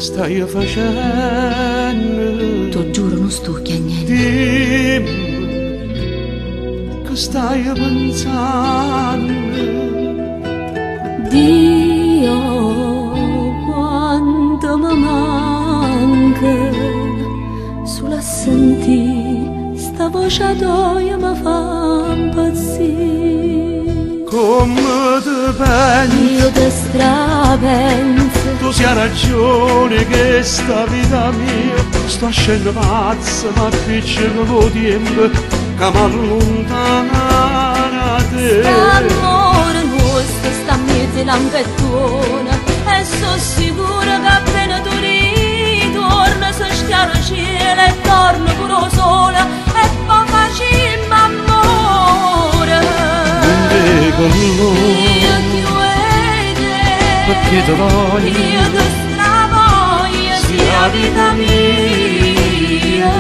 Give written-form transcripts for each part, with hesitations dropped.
stai facendo? T'ho giuro, non sto chiagnendo. Dimmi che stai pensando. Dio, quanto mi manca, solo a sentire sta voce tua mi fa impazzire. Come te pensi? Io te strapenso. Tu sia ragione che sta vita mia sta scendo pazza, ma appiccica con tempo che mi allontana da te. L'amore nostro sta in mezzo lampettona e sono sicura che appena tu ritorni si schiara il cielo e torna pure sola e poi facciamo amore. Con lui Io ti vedo, perché ti voglio, io ti stravoglio, sia vita mia.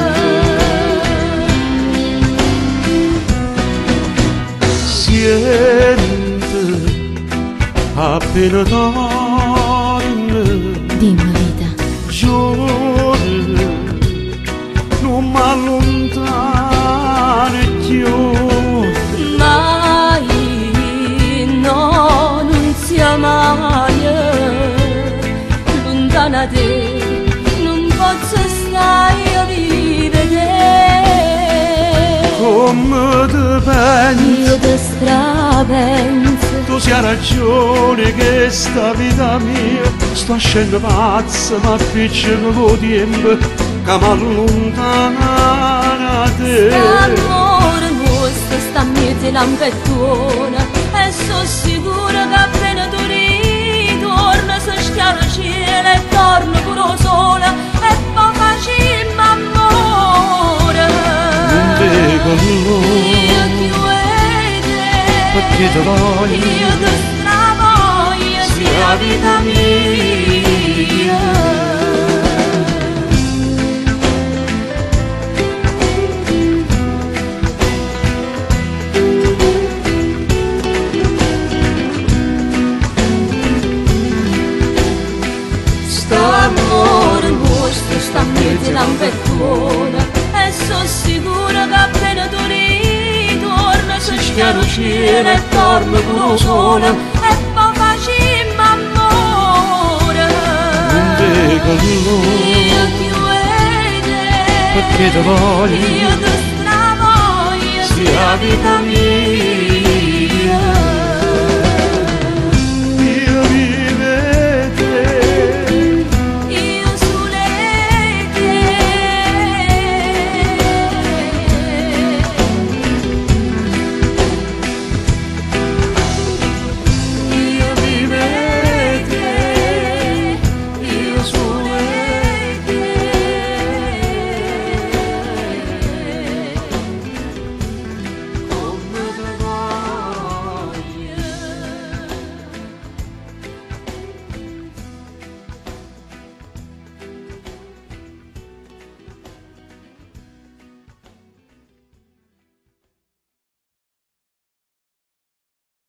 Siente appena torna, Dimmi vita, giorno non mi allontana più. mai, no, non sia mai lontana da te, non posso stare a vivere. Come te pensi? Io te strapenso. Tu sia ragione che sta vita mia sta scendo pazza, ma appiccica con tempo che mi allontana da te. L'amore nostro sta in mezzo lampettona e sono sicura che appena tu ritorni si schiara il cielo e torna pure sola e poi facciamo amore. Con lui Io ti vedo, perché ti voglio, io ti stravoglio, sia vita mia. L'amore nostro sta in mezzo lampettona e sono sicura che appena tu ritorni si schiara il cielo e torna pure sola e poi facciamo amore. con lui Io ti vedo, perché ti voglio, io ti stravoglio, sia vita mia.